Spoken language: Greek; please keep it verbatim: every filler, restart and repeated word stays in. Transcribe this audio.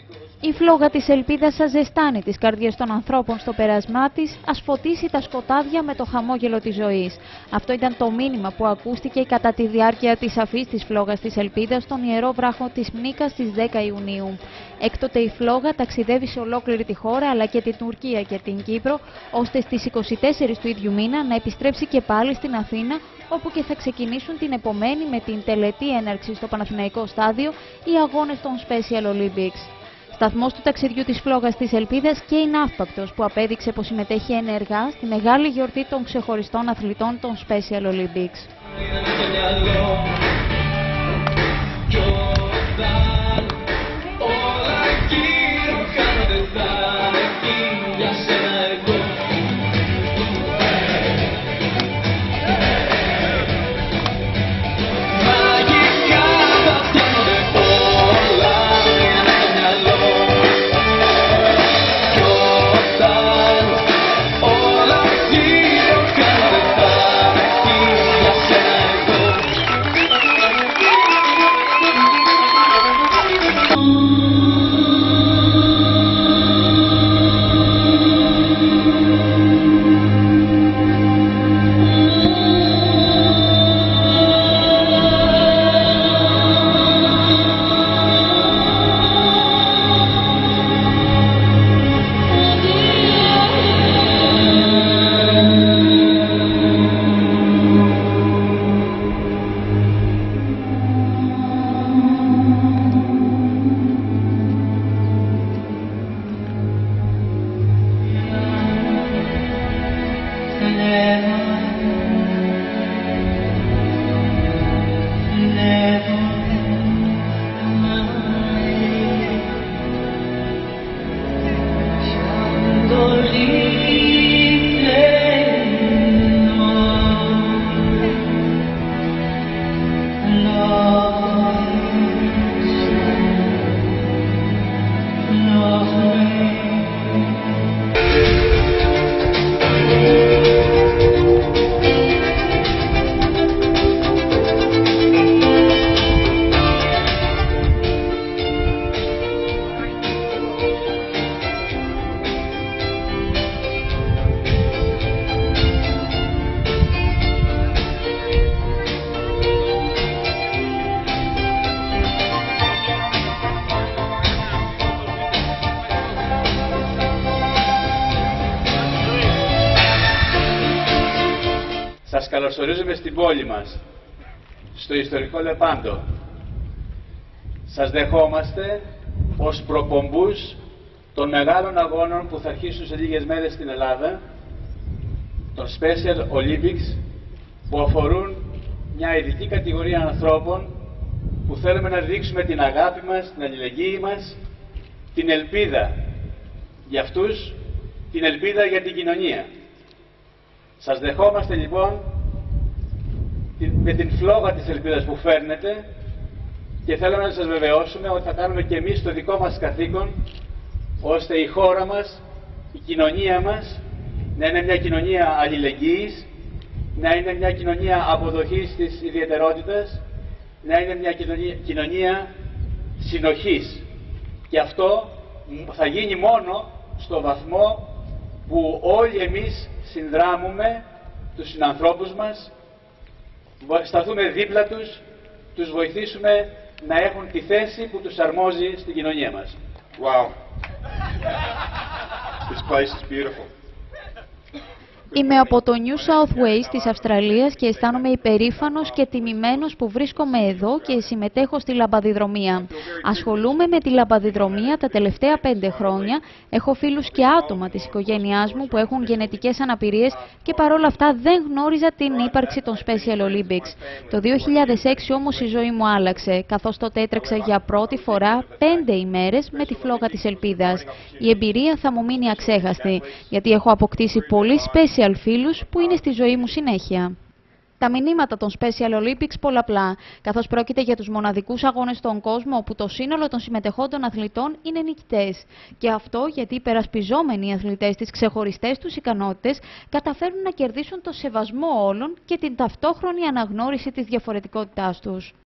Η φλόγα της ελπίδας σας ζεστάνει τις καρδιές των ανθρώπων στο πέρασμά της, ας φωτίσει τα σκοτάδια με το χαμόγελο της ζωής. Αυτό ήταν το μήνυμα που ακούστηκε κατά τη διάρκεια της αφής της φλόγας της ελπίδας στον ιερό βράχο της Μνίκας στις δέκα Ιουνίου. Έκτοτε η φλόγα ταξιδεύει σε ολόκληρη τη χώρα αλλά και την Τουρκία και την Κύπρο, ώστε στις είκοσι τέσσερις του ίδιου μήνα να επιστρέψει και πάλι στην Αθήνα, όπου και θα ξεκινήσουν την επομένη με την τελετή έναρξη στο Παναθηναϊκό στάδιο οι αγώνες των Special Olympics. Σταθμός του ταξιδιού της φλόγας της ελπίδας και η Ναύπακτος, που απέδειξε πως συμμετέχει ενεργά στη μεγάλη γιορτή των ξεχωριστών αθλητών των Special Olympics. Σας καλωσορίζουμε στην πόλη μας, στο ιστορικό Λεπάντο. Σας δεχόμαστε ως προπομπούς των μεγάλων αγώνων που θα αρχίσουν σε λίγες μέρες στην Ελλάδα, των Special Olympics, που αφορούν μια ειδική κατηγορία ανθρώπων που θέλουμε να δείξουμε την αγάπη μας, την αλληλεγγύη μας, την ελπίδα για αυτούς, την ελπίδα για την κοινωνία. Σας δεχόμαστε λοιπόν με την φλόγα της ελπίδας που φέρνετε και θέλουμε να σας βεβαιώσουμε ότι θα κάνουμε και εμείς το δικό μας καθήκον, ώστε η χώρα μας, η κοινωνία μας να είναι μια κοινωνία αλληλεγγύης, να είναι μια κοινωνία αποδοχής της ιδιαιτερότητας, να είναι μια κοινωνία, κοινωνία συνοχής. Και αυτό θα γίνει μόνο στο βαθμό που όλοι εμείς συνδράμουμε τους συνανθρώπους μας, σταθούμε δίπλα τους, τους βοηθήσουμε να έχουν τη θέση που τους αρμόζει στην κοινωνία μας. Wow. This place is beautiful. Είμαι από το New South Wales της Αυστραλίας και αισθάνομαι υπερήφανος και τιμημένος που βρίσκομαι εδώ και συμμετέχω στη λαμπαδιδρομία. Ασχολούμαι με τη λαμπαδιδρομία τα τελευταία πέντε χρόνια. Έχω φίλους και άτομα της οικογένειάς μου που έχουν γενετικές αναπηρίες και παρόλα αυτά δεν γνώριζα την ύπαρξη των Special Olympics. Το δύο χιλιάδες έξι όμως η ζωή μου άλλαξε, καθώς τότε έτρεξα για πρώτη φορά πέντε ημέρες με τη φλόγα της ελπίδας. Η εμπειρία θα μου μείνει αξέχαστη, γιατί έχω αποκτήσει πολύ special φίλους που είναι στη ζωή μου συνέχεια. Τα μηνύματα των Special Olympics πολλαπλά, καθώς πρόκειται για τους μοναδικούς αγώνες στον κόσμο όπου το σύνολο των συμμετεχόντων αθλητών είναι νικητές. Και αυτό γιατί οι υπερασπιζόμενοι οι αθλητές τις ξεχωριστές τους ικανότητες καταφέρνουν να κερδίσουν το σεβασμό όλων και την ταυτόχρονη αναγνώριση της διαφορετικότητάς τους.